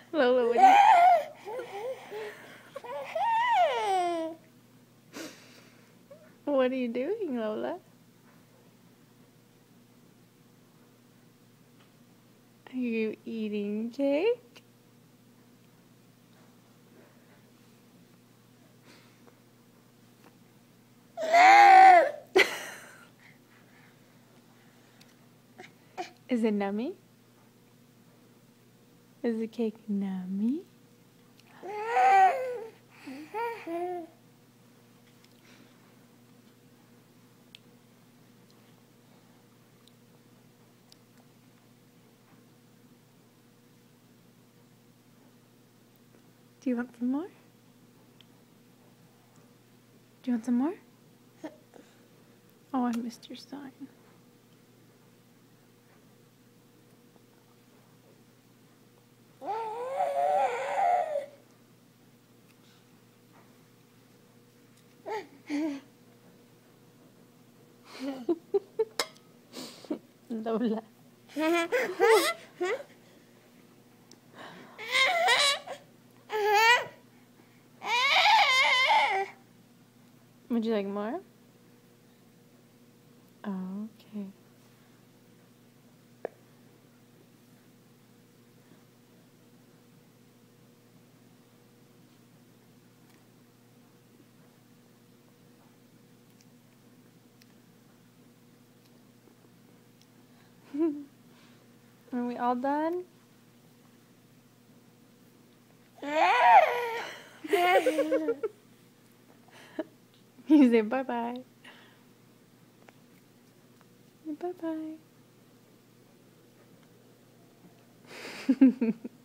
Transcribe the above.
Lola, what are you doing, Lola? Are you eating cake? Is it nummy? Is the cake nummy? Do you want some more? Do you want some more? Oh, I missed your sign. Lola. Would you like more? Oh, okay. Are we all done? You say bye-bye. Bye-bye.